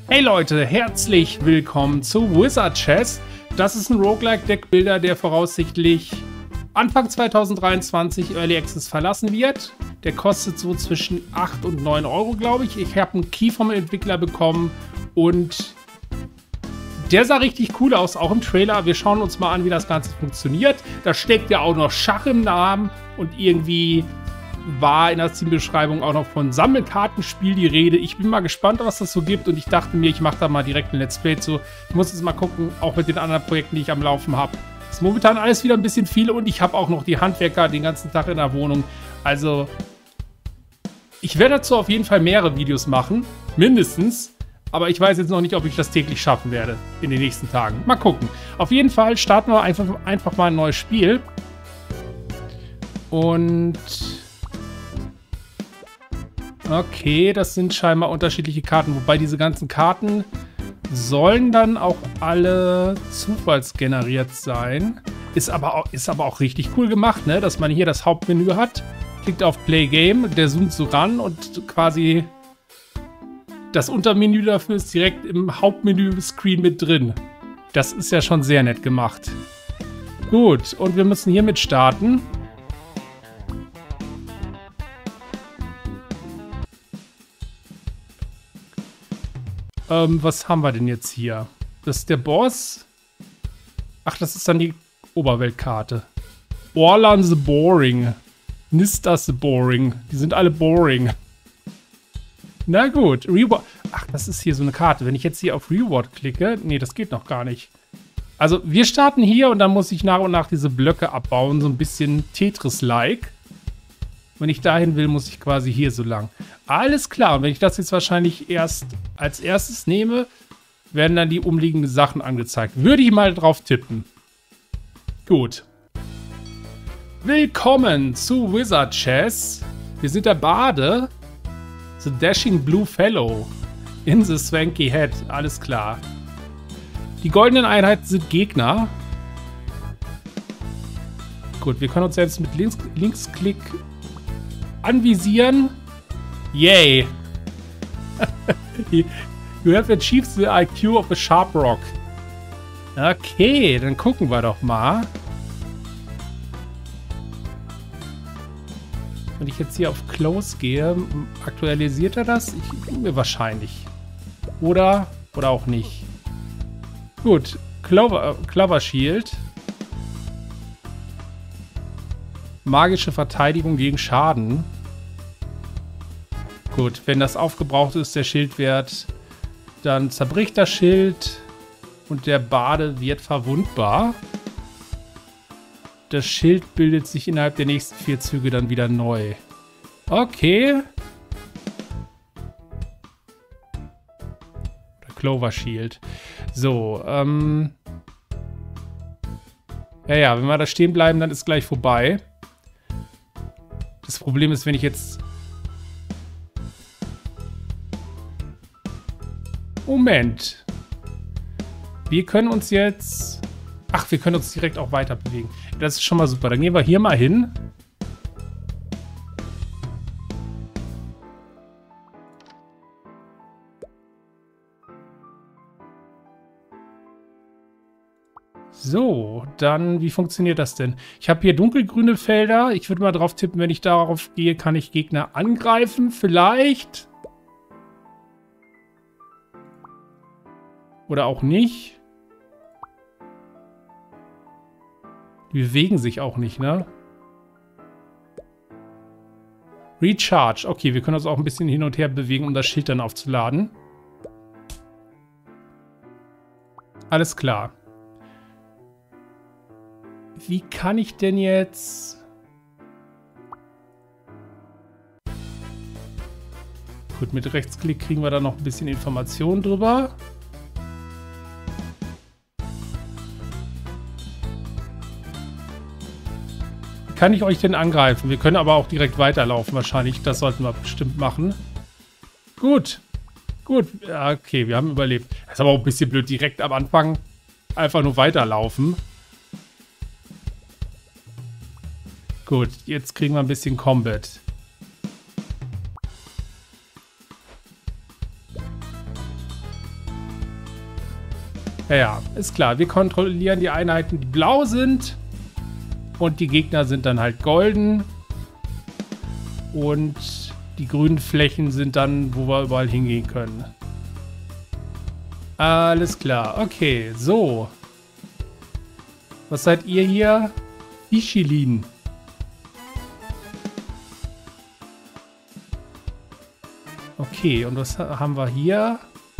Hey Leute, herzlich willkommen zu Wizard Chess. Das ist ein Roguelike-Deckbuilder, der voraussichtlich Anfang 2023 Early Access verlassen wird. Der kostet so zwischen 8 und 9 Euro, glaube ich. Ich habe einen Key vom Entwickler bekommen und der sah richtig cool aus, auch im Trailer. Wir schauen uns mal an, wie das Ganze funktioniert. Da steckt ja auch noch Schach im Namen und irgendwie war in der Steam-Beschreibung auch noch von Sammelkartenspiel die Rede. Ich bin mal gespannt, was das so gibt und ich dachte mir, ich mache da mal direkt ein Let's Play zu. Ich muss jetzt mal gucken, auch mit den anderen Projekten, die ich am Laufen habe. Ist momentan alles wieder ein bisschen viel und ich habe auch noch die Handwerker den ganzen Tag in der Wohnung. Also, ich werde dazu auf jeden Fall mehrere Videos machen, mindestens. Aber ich weiß jetzt noch nicht, ob ich das täglich schaffen werde in den nächsten Tagen. Mal gucken. Auf jeden Fall starten wir einfach mal ein neues Spiel. Und okay, das sind scheinbar unterschiedliche Karten. Wobei diese ganzen Karten sollen dann auch alle zufallsgeneriert sein. Ist aber auch richtig cool gemacht, ne? Dass man hier das Hauptmenü hat. Klickt auf Play Game, der zoomt so ran und quasi das Untermenü dafür ist direkt im Hauptmenü-Screen mit drin. Das ist ja schon sehr nett gemacht. Gut, und wir müssen hiermit starten. Was haben wir denn jetzt hier? Das ist der Boss. Ach, das ist dann die Oberweltkarte. Orlan the Boring. Nista the Boring. Die sind alle boring. Na gut. Reward. Ach, das ist hier so eine Karte. Wenn ich jetzt hier auf Reward klicke. Nee, das geht noch gar nicht. Also, wir starten hier und dann muss ich nach und nach diese Blöcke abbauen. So ein bisschen Tetris-like. Wenn ich dahin will, muss ich quasi hier so lang. Alles klar. Und wenn ich das jetzt wahrscheinlich erst als erstes nehme, werden dann die umliegenden Sachen angezeigt. Würde ich mal drauf tippen. Gut. Willkommen zu Wizard Chess. Wir sind der Bade. The Dashing Blue Fellow. In the Swanky Head. Alles klar. Die goldenen Einheiten sind Gegner. Gut, wir können uns jetzt mit Linksklick anvisieren. Yay. You have achieved the IQ of a Sharp Rock. Okay, dann gucken wir doch mal. Wenn ich jetzt hier auf Close gehe, aktualisiert er das? Wahrscheinlich. Oder auch nicht. Gut, Clover Shield. Magische Verteidigung gegen Schaden. Gut, wenn das aufgebraucht ist, der Schildwert, dann zerbricht das Schild und der Bade wird verwundbar. Das Schild bildet sich innerhalb der nächsten 4 Züge dann wieder neu. Okay. Der Clover Shield. So, ja, wenn wir da stehen bleiben, dann ist gleich vorbei. Das Problem ist, wenn ich jetzt... Moment. Wir können uns jetzt... Ach, wir können uns direkt auch weiter bewegen. Das ist schon mal super. Dann gehen wir hier mal hin. So, dann, wie funktioniert das denn? Ich habe hier dunkelgrüne Felder. Ich würde mal drauf tippen, wenn ich darauf gehe, kann ich Gegner angreifen. Vielleicht. Oder auch nicht. Die bewegen sich auch nicht, ne? Recharge. Okay, wir können uns auch ein bisschen hin und her bewegen, um das Schild dann aufzuladen. Alles klar. Wie kann ich denn jetzt... Gut, mit Rechtsklick kriegen wir da noch ein bisschen Informationen drüber. Wie kann ich euch denn angreifen? Wir können aber auch direkt weiterlaufen wahrscheinlich. Das sollten wir bestimmt machen. Gut. Gut. Ja, okay, wir haben überlebt. Das ist aber auch ein bisschen blöd. Direkt am Anfang einfach nur weiterlaufen. Gut, jetzt kriegen wir ein bisschen Combat. Ja, ja, ist klar. Wir kontrollieren die Einheiten, die blau sind. Und die Gegner sind dann halt golden. Und die grünen Flächen sind dann, wo wir überall hingehen können. Alles klar. Okay, so. Was seid ihr hier? Ischilin. Okay, und was haben wir hier?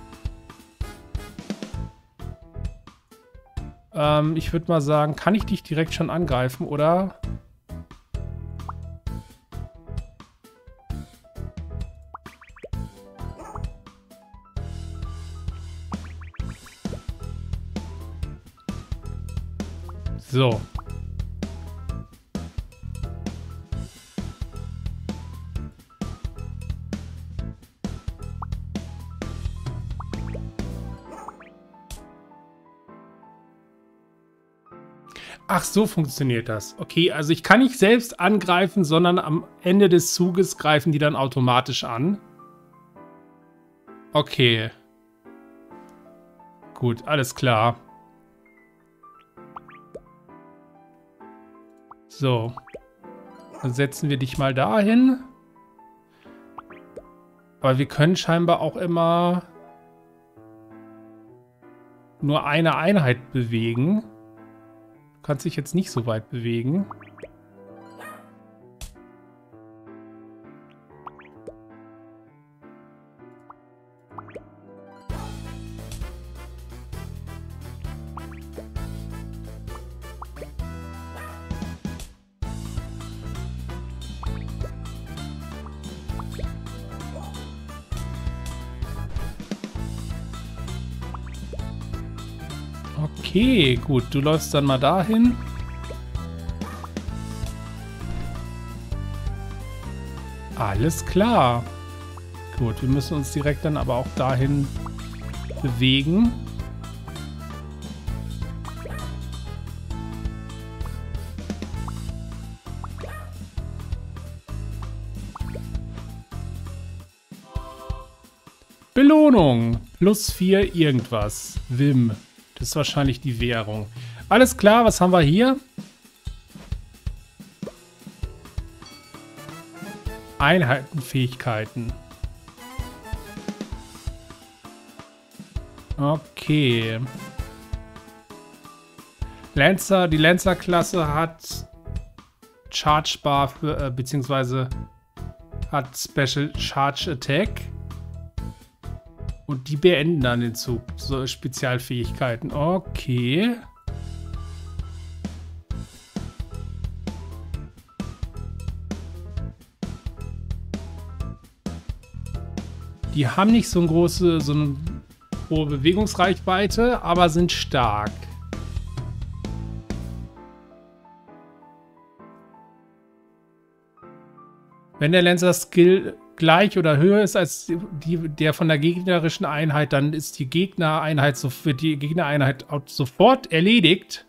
Ich würde mal sagen, kann ich dich direkt schon angreifen, oder? So. Ach, so funktioniert das. Okay, also ich kann nicht selbst angreifen, sondern am Ende des Zuges greifen die dann automatisch an. Okay. Gut, alles klar. So. Dann setzen wir dich mal dahin. Aber wir können scheinbar auch immer nur eine Einheit bewegen. Du kannst dich jetzt nicht so weit bewegen. Okay, gut. Du läufst dann mal dahin. Alles klar. Gut, wir müssen uns direkt dann aber auch dahin bewegen. Belohnung. +4 irgendwas. Wim. Das ist wahrscheinlich die Währung. Alles klar, was haben wir hier? Einheitenfähigkeiten. Okay. Lancer, die Lancer-Klasse hat Charge Bar für, beziehungsweise hat Special Charge Attack. Und die beenden dann den Zug. So Spezialfähigkeiten. Okay. Die haben nicht so eine hohe Bewegungsreichweite, aber sind stark. Wenn der Lancer-Skill gleich oder höher ist als der von der gegnerischen Einheit, dann ist die Gegnereinheit sofort erledigt.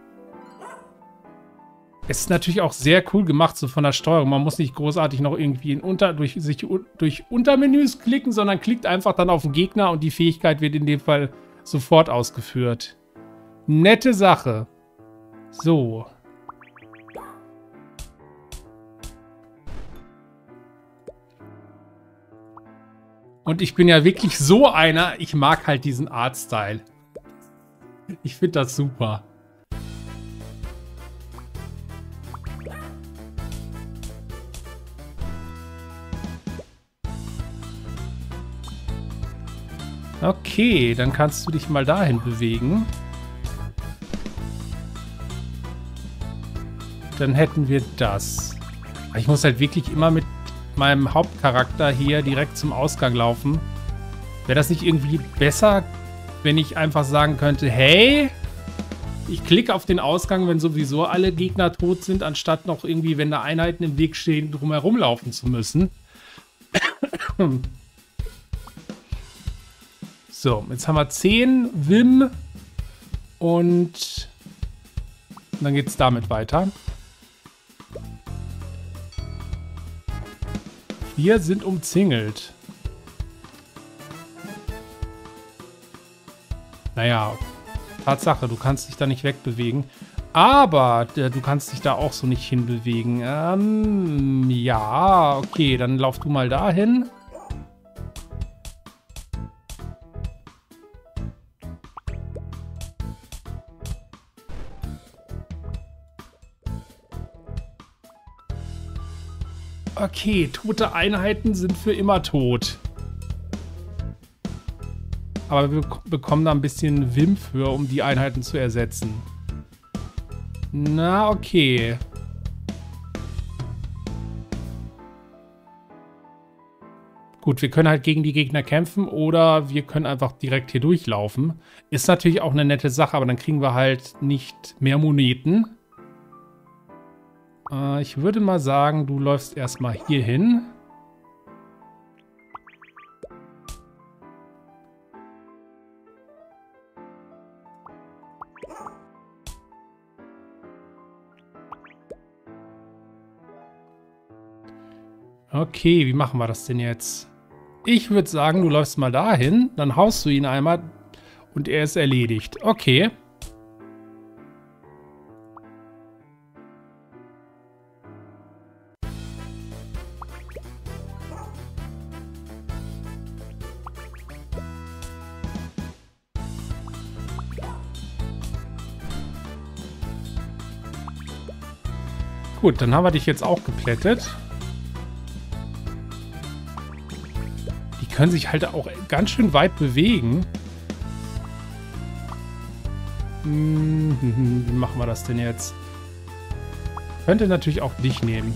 Es ist natürlich auch sehr cool gemacht, so von der Steuerung. Man muss nicht großartig noch irgendwie durch Untermenüs klicken, sondern klickt einfach dann auf den Gegner und die Fähigkeit wird in dem Fall sofort ausgeführt. Nette Sache. So. Und ich bin ja wirklich so einer, ich mag halt diesen Artstyle. Ich finde das super. Okay, dann kannst du dich mal dahin bewegen. Dann hätten wir das. Ich muss halt wirklich immer mit meinem Hauptcharakter hier direkt zum Ausgang laufen. Wäre das nicht irgendwie besser, wenn ich einfach sagen könnte, hey, ich klicke auf den Ausgang, wenn sowieso alle Gegner tot sind, anstatt noch irgendwie, wenn da Einheiten im Weg stehen, drumherum laufen zu müssen. So, jetzt haben wir 10 Wim und dann geht es damit weiter. Wir sind umzingelt. Naja, Tatsache, du kannst dich da nicht wegbewegen. Aber du kannst dich da auch so nicht hinbewegen. Ja, okay, dann lauf du mal dahin. Okay, tote Einheiten sind für immer tot. Aber wir bekommen da ein bisschen Wim für, um die Einheiten zu ersetzen. Na, okay. Gut, wir können halt gegen die Gegner kämpfen oder wir können einfach direkt hier durchlaufen. Ist natürlich auch eine nette Sache, aber dann kriegen wir halt nicht mehr Moneten. Ich würde mal sagen, du läufst erstmal hier hin. Okay, wie machen wir das denn jetzt? Ich würde sagen, du läufst mal dahin, dann haust du ihn einmal und er ist erledigt. Okay. Gut, dann haben wir dich jetzt auch geplättet. Die können sich halt auch ganz schön weit bewegen. Wie machen wir das denn jetzt? Könnte natürlich auch dich nehmen.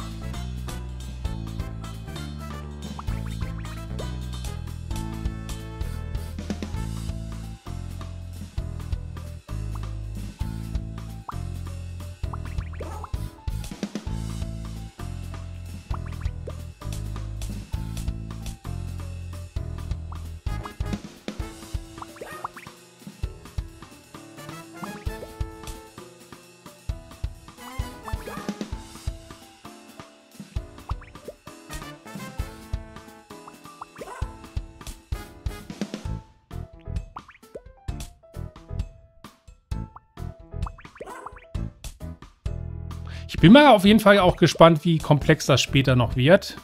Ich bin mal auf jeden Fall auch gespannt, wie komplex das später noch wird.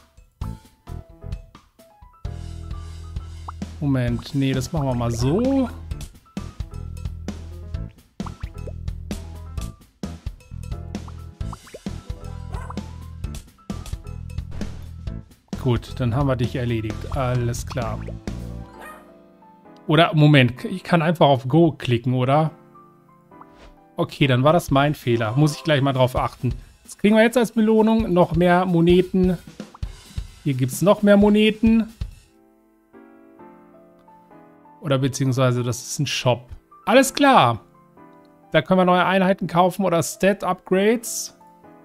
Moment, nee, das machen wir mal so. Gut, dann haben wir dich erledigt. Alles klar. Oder, Moment, ich kann einfach auf Go klicken, oder? Okay, dann war das mein Fehler. Muss ich gleich mal drauf achten. Das kriegen wir jetzt als Belohnung. Noch mehr Moneten. Hier gibt es noch mehr Moneten. Oder beziehungsweise das ist ein Shop. Alles klar. Da können wir neue Einheiten kaufen oder Stat-Upgrades.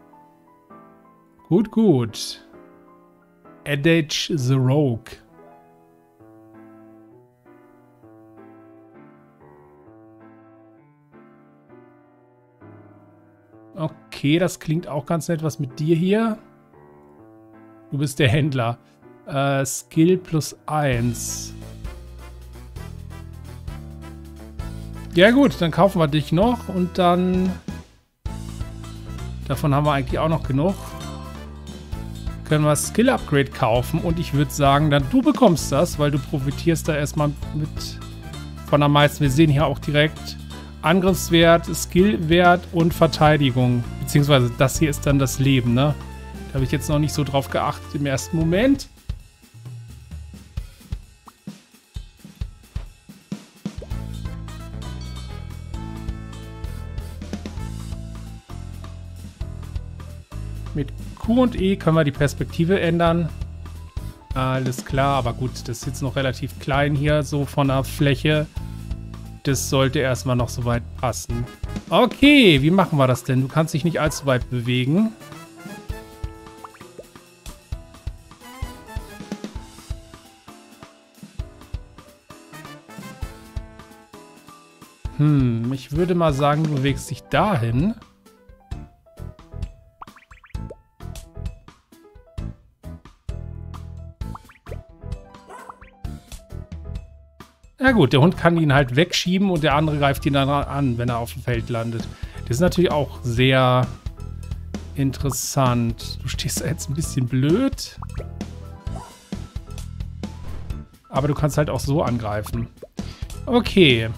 Gut, gut. Adage the Rogue. Okay, das klingt auch ganz nett. Was mit dir hier? Du bist der Händler. Skill +1. Ja gut, dann kaufen wir dich noch und dann... Davon haben wir eigentlich auch noch genug. Können wir Skill Upgrade kaufen und ich würde sagen, dann du bekommst das, weil du profitierst da erstmal mit von am meisten. Wir sehen hier auch direkt Angriffswert, Skillwert und Verteidigung. Beziehungsweise das hier ist dann das Leben, ne? Da habe ich jetzt noch nicht so drauf geachtet im ersten Moment. Mit Q und E können wir die Perspektive ändern. Alles klar, aber gut, das ist jetzt noch relativ klein hier, so von der Fläche. Das sollte erstmal noch so weit passen. Okay, wie machen wir das denn? Du kannst dich nicht allzu weit bewegen. Ich würde mal sagen, du bewegst dich dahin. Ja gut, der Hund kann ihn halt wegschieben und der andere greift ihn dann an, wenn er auf dem Feld landet. Das ist natürlich auch sehr interessant. Du stehst da jetzt ein bisschen blöd. Aber du kannst halt auch so angreifen. Okay.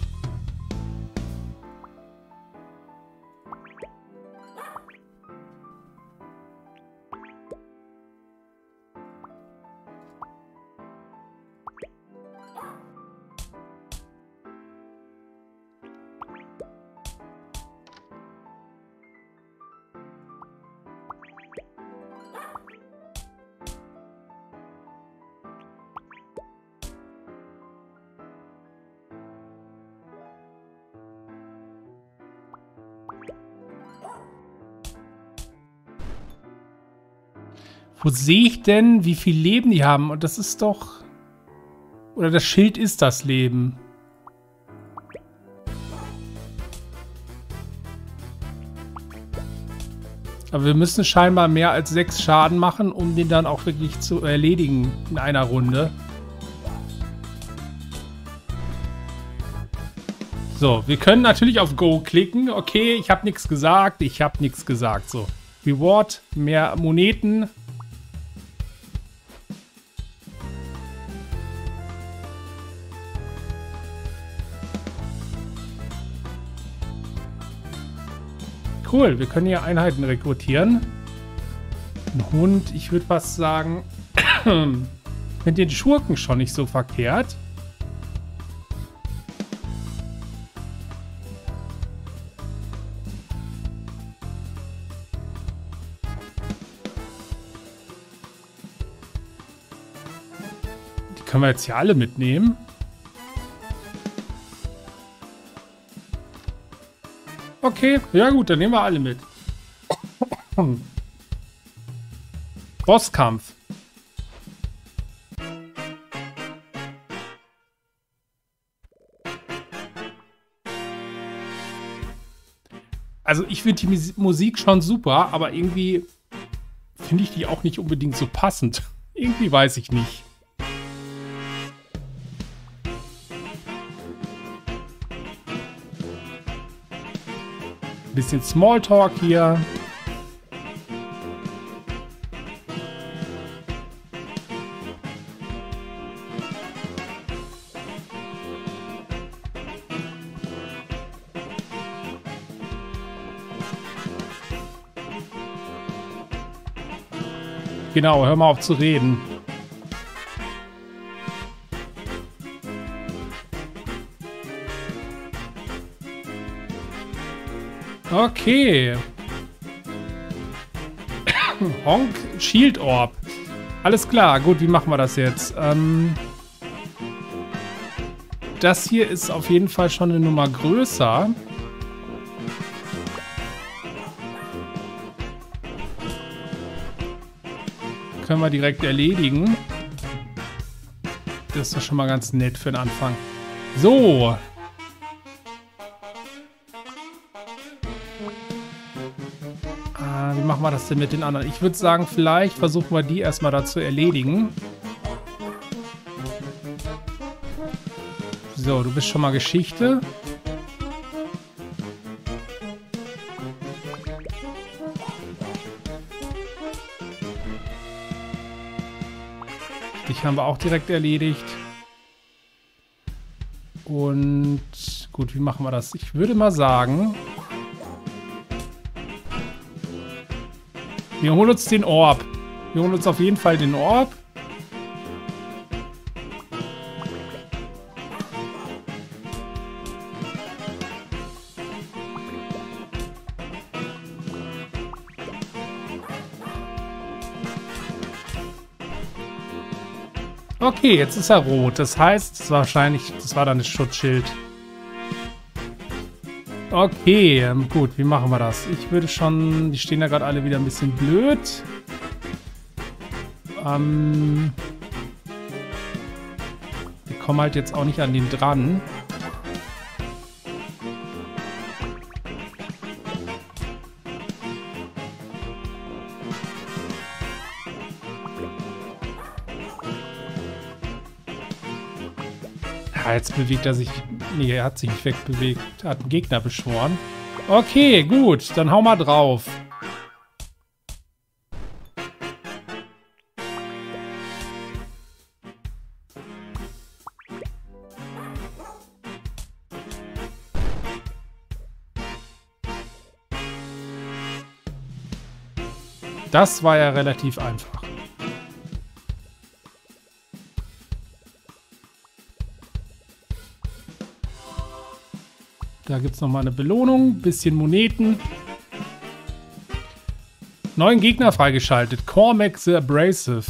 Wo sehe ich denn, wie viel Leben die haben? Und das ist doch... Oder das Schild ist das Leben. Aber wir müssen scheinbar mehr als 6 Schaden machen, um den dann auch wirklich zu erledigen in einer Runde. So, wir können natürlich auf Go klicken. Okay, ich habe nichts gesagt. Ich habe nichts gesagt. So, Reward, mehr Moneten. Cool, wir können hier Einheiten rekrutieren. Ein Hund, ich würde was sagen, mit den Schurken schon nicht so verkehrt. Die können wir jetzt hier alle mitnehmen. Okay, ja gut, dann nehmen wir alle mit. Bosskampf. Also ich finde die Musik schon super, aber irgendwie finde ich die auch nicht unbedingt so passend. Irgendwie weiß ich nicht. Bisschen Smalltalk hier. Genau, hör mal auf zu reden. Okay. Honk Shield Orb. Alles klar. Gut, wie machen wir das jetzt? Das hier ist auf jeden Fall schon eine Nummer größer. Können wir direkt erledigen. Das ist doch schon mal ganz nett für den Anfang. So. Wie machen wir das denn mit den anderen? Ich würde sagen, vielleicht versuchen wir die erstmal da zu erledigen. So, du bist schon mal Geschichte. Dich haben wir auch direkt erledigt. Und gut, wie machen wir das? Ich würde mal sagen... Wir holen uns den Orb. Wir holen uns auf jeden Fall den Orb. Okay, jetzt ist er rot. Das heißt, das war dann das Schutzschild. Okay, gut, wie machen wir das? Ich würde schon... Die stehen da gerade alle wieder ein bisschen blöd. Wir kommen halt jetzt auch nicht an den dran. Ah, jetzt bewegt er sich. Nee, er hat sich nicht wegbewegt. Er hat einen Gegner beschworen. Okay, gut. Dann hau mal drauf. Das war ja relativ einfach. Da gibt es nochmal eine Belohnung. Bisschen Moneten. Neuen Gegner freigeschaltet. Cormac the Abrasive.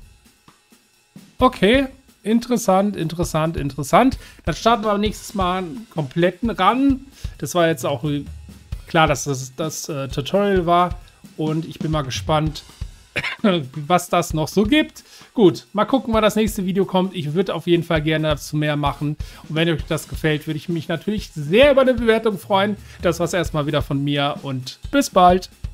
Okay. Interessant, interessant, interessant. Dann starten wir nächstes Mal einen kompletten Run. Das war jetzt auch klar, dass das Tutorial war. Und ich bin mal gespannt, was das noch so gibt. Gut, mal gucken, wann das nächste Video kommt. Ich würde auf jeden Fall gerne dazu mehr machen. Und wenn euch das gefällt, würde ich mich natürlich sehr über eine Bewertung freuen. Das war's erstmal wieder von mir und bis bald.